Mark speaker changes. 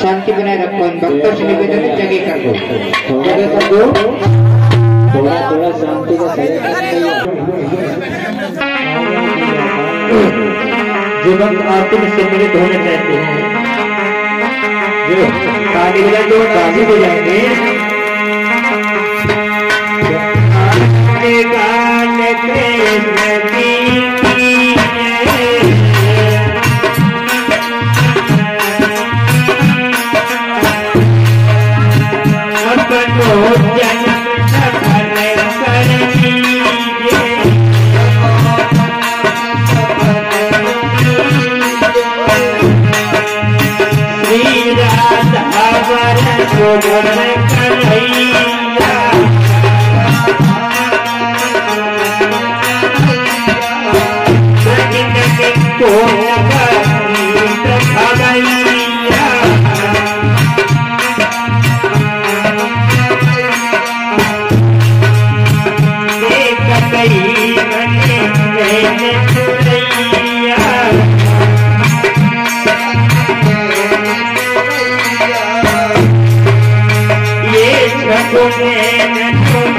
Speaker 1: शांति बनाए रखो। भक्तों से निवेदन है जगह कर दो,
Speaker 2: जगह कर दो, थोड़ा थोड़ा शांति का जो भक्त आरती में सम्मिलित होने चाहते हैं, जो ताली बजा जो राजी हो जाएंगे,
Speaker 3: ये